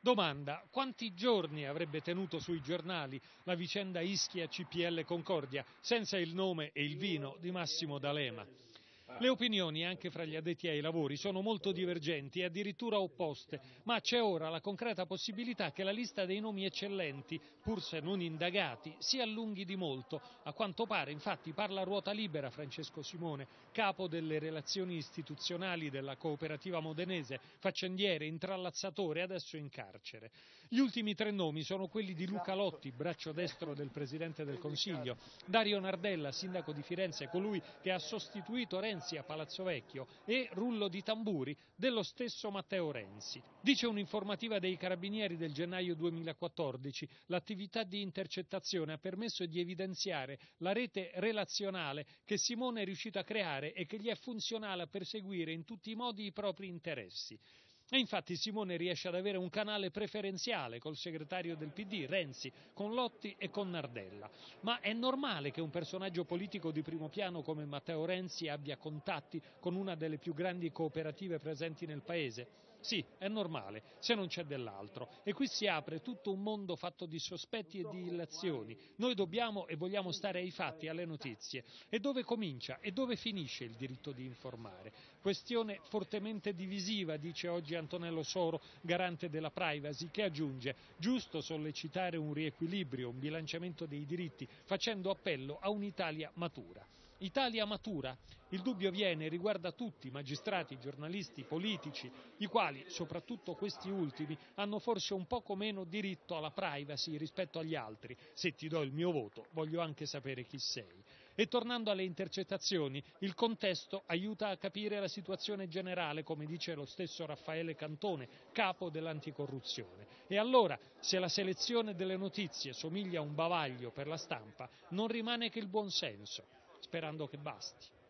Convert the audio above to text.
Domanda: quanti giorni avrebbe tenuto sui giornali la vicenda Ischia-CPL Concordia senza il nome e il vino di Massimo D'Alema? Le opinioni anche fra gli addetti ai lavori sono molto divergenti e addirittura opposte, ma c'è ora la concreta possibilità che la lista dei nomi eccellenti, pur se non indagati, si allunghi di molto. A quanto pare, infatti, parla a ruota libera Francesco Simone, capo delle relazioni istituzionali della cooperativa modenese, faccendiere, intrallazzatore, adesso in carcere. Gli ultimi 3 nomi sono quelli di Luca Lotti, braccio destro del Presidente del Consiglio, Dario Nardella, sindaco di Firenze, colui che ha sostituito Renzi a Palazzo Vecchio, e rullo di tamburi dello stesso Matteo Renzi. Dice un'informativa dei Carabinieri del gennaio 2014, l'attività di intercettazione ha permesso di evidenziare la rete relazionale che Simone è riuscito a creare e che gli è funzionale a perseguire in tutti i modi i propri interessi. E infatti Simone riesce ad avere un canale preferenziale col segretario del PD, Renzi, con Lotti e con Nardella. Ma è normale che un personaggio politico di primo piano come Matteo Renzi abbia contatti con una delle più grandi cooperative presenti nel paese? Sì, è normale, se non c'è dell'altro. E qui si apre tutto un mondo fatto di sospetti e di illazioni. Noi dobbiamo e vogliamo stare ai fatti, alle notizie. E dove comincia e dove finisce il diritto di informare? Questione fortemente divisiva, dice oggi Antonello Soro, garante della privacy, che aggiunge: giusto sollecitare un riequilibrio, un bilanciamento dei diritti, facendo appello a un'Italia matura. Italia matura? Il dubbio viene e riguarda tutti, magistrati, giornalisti, politici, i quali, soprattutto questi ultimi, hanno forse un poco meno diritto alla privacy rispetto agli altri. Se ti do il mio voto, voglio anche sapere chi sei. E tornando alle intercettazioni, il contesto aiuta a capire la situazione generale, come dice lo stesso Raffaele Cantone, capo dell'anticorruzione. E allora, se la selezione delle notizie somiglia a un bavaglio per la stampa, non rimane che il buonsenso, sperando che basti.